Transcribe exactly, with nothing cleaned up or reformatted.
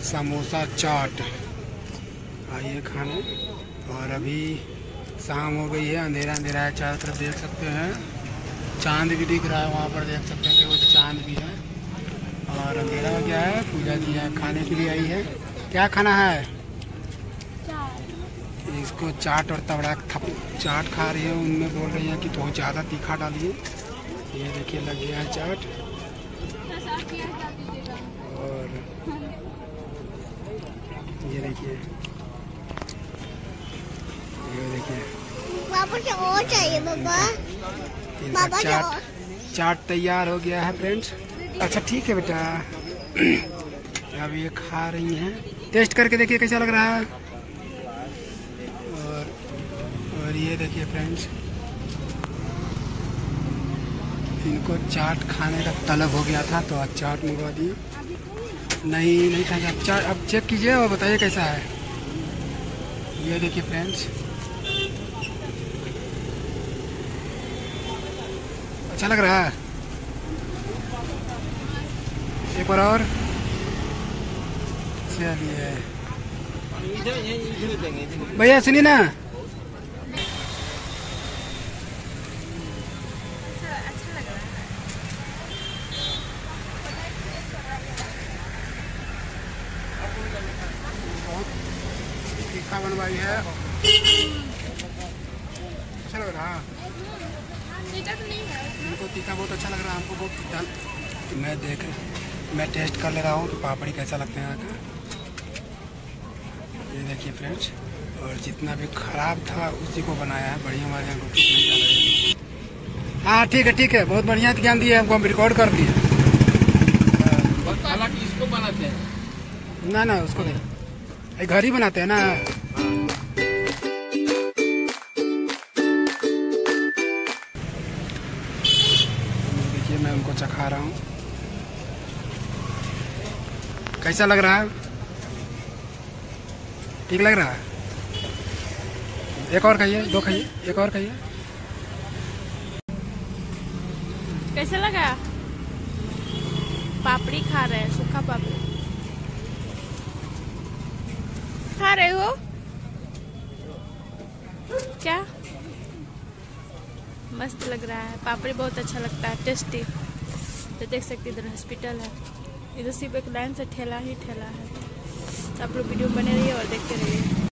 समोसा चाट। आइए खाने। और अभी शाम हो गई है, अंधेरा अंधेरा है चारों तरफ, देख सकते हैं। चांद भी दिख रहा है वहाँ पर, देख सकते हैं कि वो चांद भी है। और अंधेरा हो गया है, पूजा की है, खाने के लिए आई है। क्या खाना है? इसको चाट और तबड़ा चाट खा रही है। उनमें बोल रही है कि बहुत ज़्यादा तीखा डालिए। ये देखिए लग गया है चाट। और ये देखिए, ये देखिए पापा क्या और चाहिए बाबा? इनका चाट चाट तैयार हो गया है फ्रेंड्स। अच्छा ठीक है बेटा। अब ये खा रही हैं, टेस्ट करके देखिए कैसा लग रहा है। और और ये देखिए फ्रेंड्स, इनको चाट खाने का तलब हो गया था तो आज चाट मंगवा दिए। नहीं नहीं खाएंगे अब चाट। अब चेक कीजिए और बताइए कैसा है। ये देखिए फ्रेंड्स, अच्छा लग रहा है। एक बार और चलिए भैया सुनिए ना। तीखा बनवाई है, अच्छा लग रहा है। इनको तीखा बहुत अच्छा लग रहा है, हमको बहुत तीखा। मैं देख मैं टेस्ट कर ले रहा हूँ कि पापड़ी कैसा लगते हैं आकर। ये देखिए फ्रेंड्स, और जितना भी खराब था उसी को बनाया है, बढ़िया हमारे यहाँ को ठीक नहीं डाला है। हाँ ठीक है ठीक है, बहुत बढ़िया ध्यान दिए हमको, हम रिकॉर्ड कर दिए। हालांकि इसको बनाते हैं ना ना उसको नहीं, घर ही बनाते हैं ना। देखिए मैं उनको चखा रहा हूँ, कैसा लग रहा है? ठीक लग रहा है? एक और खाइए, दो खाइए, एक और खाइए। कैसा लगा? पापड़ी खा रहे हैं, सूखा पापड़ी खा रहे हो क्या? मस्त लग रहा है, पापड़ी बहुत अच्छा लगता है, टेस्टी। तो देख सकते इधर हॉस्पिटल है, इधर सिर्फ एक लाइन से ठेला ही ठेला है। तो आप लोग वीडियो बने रहिए और देखते रहिए।